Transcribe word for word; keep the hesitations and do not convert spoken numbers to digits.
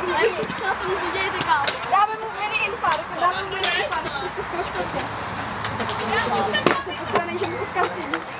A už se snad nic neděje, tak kámo. Dáme mu mini infarkt, dáme mu mini infarkt, prostě skoč prostě. Já se posranej, že mu to zkazím.